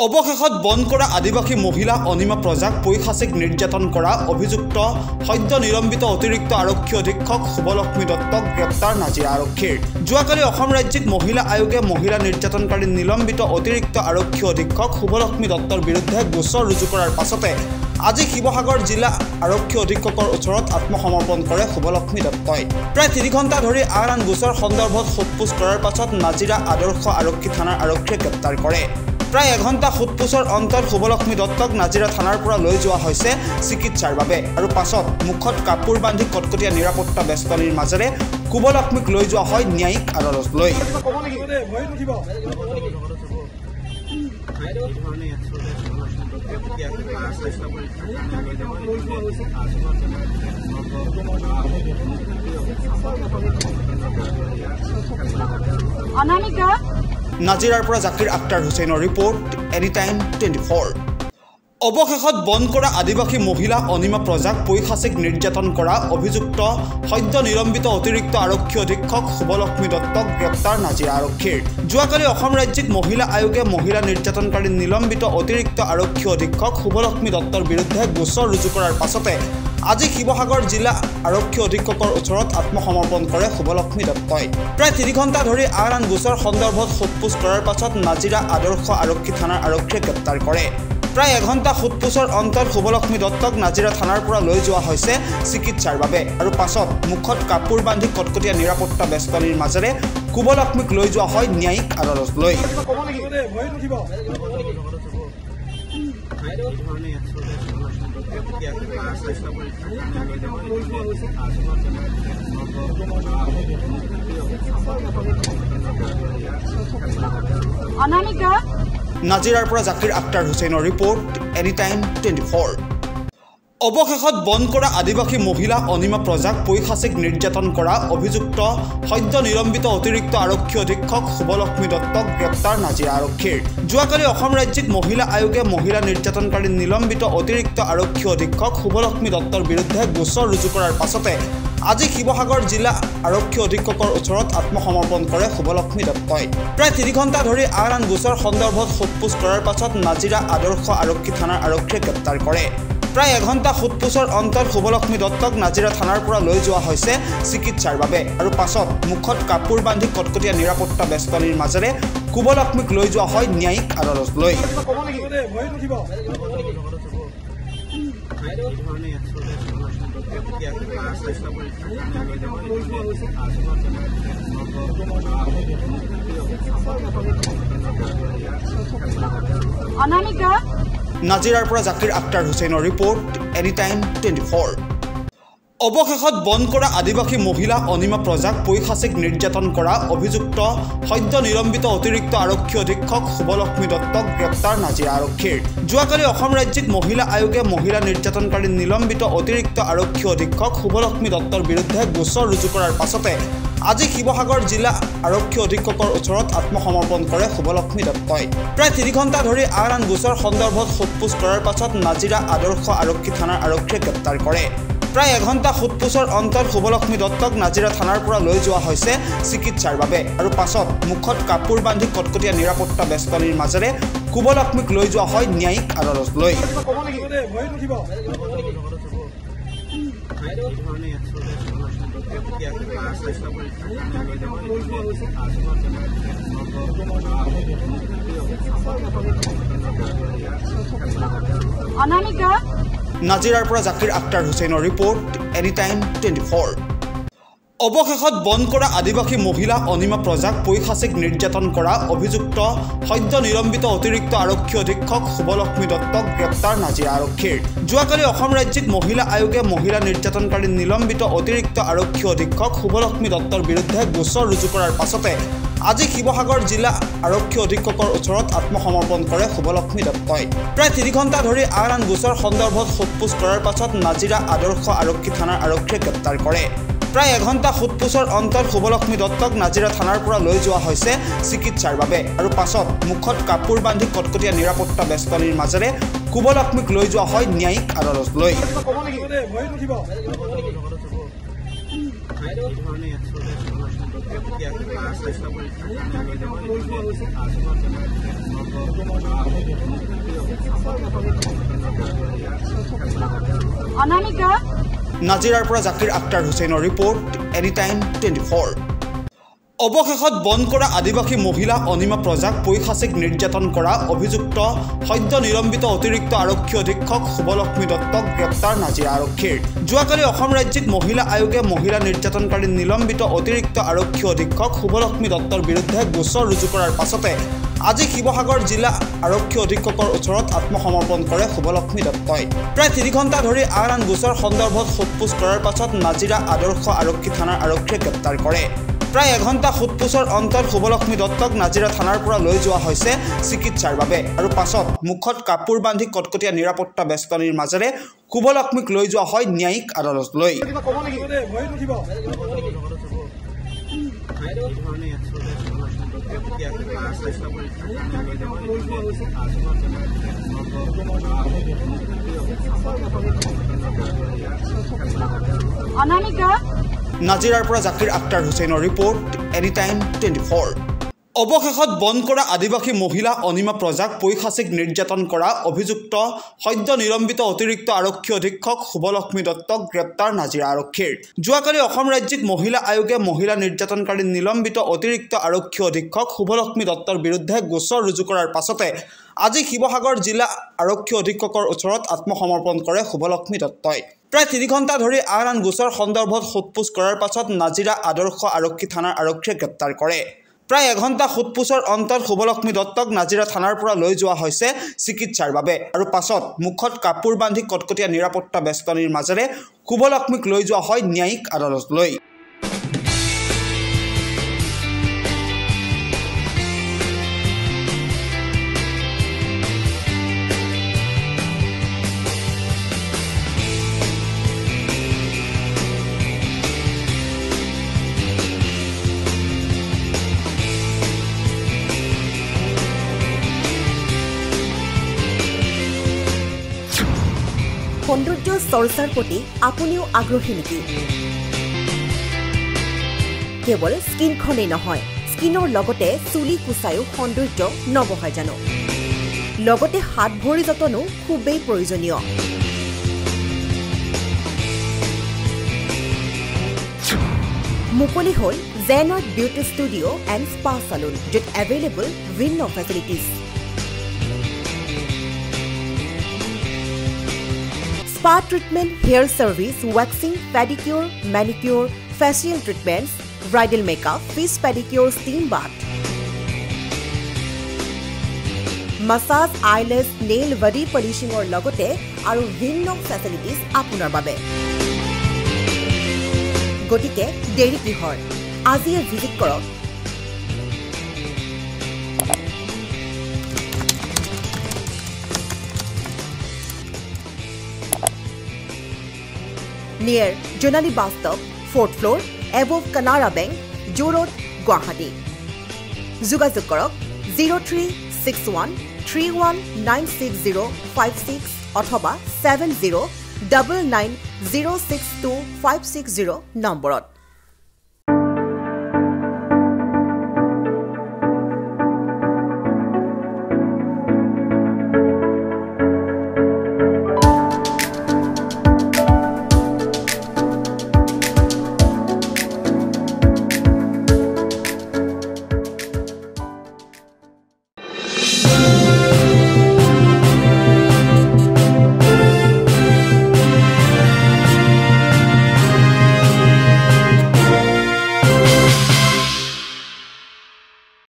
অবশেষত বন্ধ কৰা আদিবাসী মহিলা অনিমা প্ৰজাক পৈশাচিক নিৰ্যাতন কৰা অভিযুক্ত সদ্য নিলম্বিত অতিৰিক্ত আৰক্ষী অধীক্ষক শুভলক্ষ্মী দত্তক গ্ৰেপ্তাৰ নাজিৰা আৰক্ষীৰ। যোৱাকালি অসম ৰাজ্যিক মহিলা আয়োগে মহিলা নিৰ্যাতনকাৰী নিলম্বিত অতিৰিক্ত আৰক্ষী অধীক্ষক শুভলক্ষ্মী দত্তৰ বিৰুদ্ধে গোচৰ ৰুজু কৰাৰ পাছতে আজি শিৱসাগৰ জিলা আৰক্ষী অধীক্ষকৰ ওচৰত আত্মসমৰ্পণ কৰে শুভলক্ষ্মী দত্তই। প্ৰায় 3 ঘণ্টা ধৰি আন গোচৰ সন্দৰ্ভত সোধপোছ কৰাৰ পাছত নাজিৰা আদৰ্শ আৰক্ষী থানাৰ আৰক্ষীয়ে গ্ৰেপ্তাৰ কৰে। প্ৰায় 1 ঘণ্টা সোধপোছৰ অন্তত শুভলক্ষ্মী দত্তক নাজিৰা থানাৰ পৰা লৈ যোৱা হৈছে চিকিৎসাৰ বাবে আৰু পাছত মুখত কাপোৰ বান্ধি কটকটীয়া নিৰাপত্তা বেষ্টনীৰ মাজেৰে শুভলক্ষ্মীক লৈ যোৱা হয় ন্যায়িক আদালতলৈ। অনামিকা নাজিৰাৰ পৰা জাকিৰ আক্তাৰ হুছেইনৰ ৰিপৰ্ট এনিটাইম 24। অৱশেষত বন্ধ কৰা আদিবাসী মহিলা অনিমা প্ৰজাক পৈশাচিক নিৰ্যাতন কৰা অভিযুক্ত সদ্য নিলম্বিত অতিৰিক্ত আৰক্ষী অধীক্ষক শুভলক্ষ্মী দত্তক গ্ৰেপ্তাৰ নাজিৰা আৰক্ষীৰ। যোৱাকালি অসম ৰাজ্যিক মহিলা আয়োগে মহিলা নিৰ্যাতনকাৰী নিলম্বিত অতিৰিক্ত আৰক্ষী অধীক্ষক শুভলক্ষ্মী দত্তৰ বিৰুদ্ধে গোচৰ ৰুজু কৰাৰ পাছতে আজি শিৱসাগৰ জিলা আৰক্ষী অধীক্ষকৰ ওচৰত আত্মসমৰ্পণ কৰে শুভলক্ষ্মী দত্তই। প্ৰায় 3 ঘণ্টা ধৰি আন গোচৰ সন্দৰ্ভত সোধপোছ কৰাৰ পাছত নাজিৰা আদৰ্শ আৰক্ষী থানাৰ আৰক্ষীয়ে গ্ৰেপ্তাৰ কৰে। প্ৰায় 1 ঘণ্টা সোধপোছৰ অন্তত শুভলক্ষ্মী দত্তক নাজিৰা থানাৰ পৰা লৈ যোৱা হৈছে চিকিৎসাৰ বাবে আৰু পাছত মুখত কাপোৰ বান্ধি কটকটীয়া নিৰাপত্তা বেষ্টনীৰ মাজেৰে শুভলক্ষ্মীক লৈ যোৱা হয় ন্যায়িক আদালতলৈ। অনামিকা নাজিৰাৰ পৰা জাকিৰ আক্তাৰ হুছেইনৰ ৰিপৰ্ট এনিটাইম 24। অৱশেষত বন্ধ কৰা আদিবাসী মহিলা অনিমা প্ৰজাক পৈশাচিক নিৰ্যাতন কৰা অভিযুক্ত সদ্য নিলম্বিত অতিৰিক্ত আৰক্ষী অধীক্ষক শুভলক্ষ্মী দত্তক গ্ৰেপ্তাৰ নাজিৰা আৰক্ষীৰ। যোৱাকালি অসম ৰাজ্যিক মহিলা আয়োগে মহিলা নিৰ্যাতনকাৰী নিলম্বিত অতিৰিক্ত আৰক্ষী অধীক্ষক শুভলক্ষ্মী দত্তৰ বিৰুদ্ধে গোচৰ ৰুজু কৰাৰ পাছতে আজি শিৱসাগৰ জিলা আৰক্ষী অধীক্ষকৰ ওচৰত আত্মসমৰ্পণ কৰে শুভলক্ষ্মী দত্তই। প্ৰায় 3 ঘণ্টা ধৰি আন গোচৰ সন্দৰ্ভত সোধপোছ কৰাৰ পাছত নাজিৰা আদৰ্শ আৰক্ষী থানাৰ আৰক্ষীয়ে গ্ৰেপ্তাৰ কৰে। প্ৰায় 1 ঘণ্টা সোধপোছৰ অন্তত শুভলক্ষ্মী দত্তক নাজিৰা থানাৰ পৰা লৈ যোৱা হৈছে চিকিৎসাৰ বাবে আৰু পাছত মুখত কাপোৰ বান্ধি কটকটীয়া নিৰাপত্তা বেষ্টনীৰ মাজেৰে শুভলক্ষ্মীক লৈ যোৱা হয় ন্যায়িক আদালতলৈ। অনামিকা নাজিৰাৰ পৰা জাকিৰ আক্তাৰ হুছেইনৰ ৰিপৰ্ট এনিটাইম 24। অৱশেষত বন্ধ কৰা আদিবাসী মহিলা অনিমা প্ৰজাক পৈশাচিক নিৰ্যাতন কৰা অভিযুক্ত সদ্য নিলম্বিত অতিৰিক্ত আৰক্ষী অধীক্ষক শুভলক্ষ্মী দত্তক গ্ৰেপ্তাৰ নাজিৰা আৰক্ষীৰ। যোৱাকালি অসম ৰাজ্যিক মহিলা আয়োগে মহিলা নিৰ্যাতনকাৰী নিলম্বিত অতিৰিক্ত আৰক্ষী অধীক্ষক শুভলক্ষ্মী দত্তৰ বিৰুদ্ধে গোচৰ ৰুজু কৰাৰ পাছতে আজি শিৱসাগৰ জিলা আৰক্ষী অধীক্ষকৰ ওচৰত আত্মসমৰ্পণ কৰে শুভলক্ষ্মী দত্তই। প্ৰায় 3 ঘণ্টা ধৰি আন গোচৰ সন্দৰ্ভত সোধপোছ কৰাৰ পাছত নাজিৰা আদৰ্শ আৰক্ষী থানাৰ আৰক্ষীয়ে গ্ৰেপ্তাৰ কৰে। প্ৰায় 1 ঘণ্টা সোধপোছৰ অন্তত শুভলক্ষ্মী দত্তক নাজিৰা থানাৰ পৰা লৈ যোৱা হৈছে চিকিৎসাৰ বাবে আৰু পাছত মুখত কাপোৰ বান্ধি কটকটীয়া নিৰাপত্তা বেষ্টনীৰ মাজেৰে শুভলক্ষ্মীক লৈ যোৱা হয় ন্যায়িক আদালতলৈ। অনামিকা নাজিৰাৰ পৰা জাকিৰ আক্তাৰ হুছেইনৰ ৰিপৰ্ট এনিটাইম 24। অৱশেষত বন্ধ কৰা আদিবাসী মহিলা অনিমা প্ৰজাক পৈশাচিক নিৰ্যাতন কৰা অভিযুক্ত সদ্য নিলম্বিত অতিৰিক্ত আৰক্ষী অধীক্ষক শুভলক্ষ্মী দত্তক গ্ৰেপ্তাৰ নাজিৰা আৰক্ষীৰ। যোৱাকালি অসম ৰাজ্যিক মহিলা আয়োগে মহিলা নিৰ্যাতনকাৰী নিলম্বিত অতিৰিক্ত আৰক্ষী অধীক্ষক শুভলক্ষ্মী দত্তৰ বিৰুদ্ধে গোচৰ ৰুজু কৰাৰ পাছতে আজি শিৱসাগৰ জিলা আৰক্ষী অধীক্ষকৰ ওচৰত আত্মসমৰ্পণ কৰে শুভলক্ষ্মী দত্তই। প্ৰায় 3 ঘণ্টা ধৰি আন গোচৰ সন্দৰ্ভত সোধপোছ কৰাৰ পাছত নাজিৰা আদৰ্শ আৰক্ষী থানাৰ আৰক্ষীয়ে গ্ৰেপ্তাৰ কৰে। প্ৰায় 1 ঘণ্টা সোধপোছৰ অন্তত শুভলক্ষ্মী দত্তক নাজিৰা থানাৰ পৰা লৈ যোৱা হৈছে চিকিৎসাৰ বাবে আৰু পাছত মুখত কাপোৰ বান্ধি কটকটীয়া নিৰাপত্তা বেষ্টনীৰ মাজেৰে শুভলক্ষ্মীক লৈ যোৱা হয় ন্যায়িক আদালতলৈ। অনামিকা নাজিৰাৰ পৰা জাকিৰ আক্তাৰ হুছেইনৰ ৰিপৰ্ট এনিটাইম 24। অৱশেষত বন্ধ কৰা আদিবাসী মহিলা অনিমা প্ৰজাক পৈশাচিক নিৰ্যাতন কৰা অভিযুক্ত সদ্য নিলম্বিত অতিৰিক্ত আৰক্ষী অধীক্ষক শুভলক্ষ্মী দত্তক গ্ৰেপ্তাৰ নাজিৰা আৰক্ষীৰ। যোৱাকালি অসম ৰাজ্যিক মহিলা আয়োগে মহিলা নিৰ্যাতনকাৰী নিলম্বিত অতিৰিক্ত আৰক্ষী অধীক্ষক শুভলক্ষ্মী দত্তৰ বিৰুদ্ধে গোচৰ ৰুজু কৰাৰ পাছতে আজি শিৱসাগৰ জিলা আৰক্ষী অধীক্ষকৰ ওচৰত আত্মসমৰ্পণ কৰে শুভলক্ষ্মী দত্তই। প্ৰায় 3 ঘণ্টা ধৰি আন গোচৰ সন্দৰ্ভত সোধপোছ কৰাৰ পাছত নাজিৰা আদৰ্শ আৰক্ষী থানাৰ আৰক্ষীয়ে গ্ৰেপ্তাৰ কৰে। প্ৰায় 1 ঘণ্টা সোধপোছৰ অন্তত শুভলক্ষ্মী দত্তক নাজিৰা থানাৰ পৰা লৈ যোৱা হৈছে চিকিৎসাৰ বাবে আৰু পাছত মুখত কাপোৰ বান্ধি কটকটীয়া নিৰাপত্তা বেষ্টনীৰ মাজেৰে শুভলক্ষ্মীক লৈ যোৱা হয় ন্যায়িক আদালতলৈ। অনামিকা নাজিৰাৰ পৰা জাকিৰ আক্তাৰ হুছেইনৰ ৰিপৰ্ট এনিটাইম 24। অৱশেষত বন্ধ কৰা আদিবাসী মহিলা অনিমা প্ৰজাক পৈশাচিক নিৰ্যাতন কৰা অভিযুক্ত সদ্য নিলম্বিত অতিৰিক্ত আৰক্ষী অধীক্ষক শুভলক্ষ্মী দত্তক গ্ৰেপ্তাৰ নাজিৰা আৰক্ষীৰ। যোৱাকালি অসম ৰাজ্যিক মহিলা আয়োগে মহিলা নিৰ্যাতনকাৰী নিলম্বিত অতিৰিক্ত আৰক্ষী অধীক্ষক শুভলক্ষ্মী দত্তৰ বিৰুদ্ধে গোচৰ ৰুজু কৰাৰ পাছতে আজি শিৱসাগৰ জিলা আৰক্ষী অধীক্ষকৰ ওচৰত আত্মসমৰ্পণ কৰে শুভলক্ষ্মী দত্তই। প্ৰায় 3 ঘণ্টা ধৰি আন গোচৰ সন্দৰ্ভত সোধপোছ কৰাৰ পাছত নাজিৰা আদৰ্শ আৰক্ষী থানাৰ আৰক্ষীয়ে গ্ৰেপ্তাৰ কৰে। প্ৰায় 1 ঘণ্টা সোধপোছৰ অন্তত শুভলক্ষ্মী দত্তক নাজিৰা থানাৰ পৰা লৈ যোৱা হৈছে চিকিৎসাৰ বাবে আৰু পাছত মুখত কাপোৰ বান্ধি কটকটীয়া নিৰাপত্তা বেষ্টনীৰ মাজেৰে শুভলক্ষ্মীক লৈ যোৱা হয় ন্যায়িক আদালতলৈ। সৌন্দৰ্য চৰ্চাৰ প্ৰতি আপুনিও আগ্ৰহী নেকি? কেৱল স্কিনখনেই নহয়, স্কিনৰ লগতে চুলি কুচায়ো সৌন্দৰ্য নবহায় জানো? লগতে হাত ভৰি যতনো খুবেই প্ৰয়োজনীয়। মুকলি হ'ল জেনাৰ্ড বিউটি ষ্টুডিঅ' এণ্ড স্পা চালুন, য'ত এভেইলেবল ভিন্ন facilities. Spa treatment, hair service, waxing, pedicure, manicure, facial treatments, bridal makeup, fish pedicure, steam bath, massage, eyelash, nail, body polishing or logote aru vinno facilities apunar babe. Gotike deri kihor aji visit korok. Near Jonali Bus Stop, 4th floor, above Kanara Bank, Joo Road, Guwahati. Jogajog korok 0361 319606 অথবা 7099062560 নম্বৰত।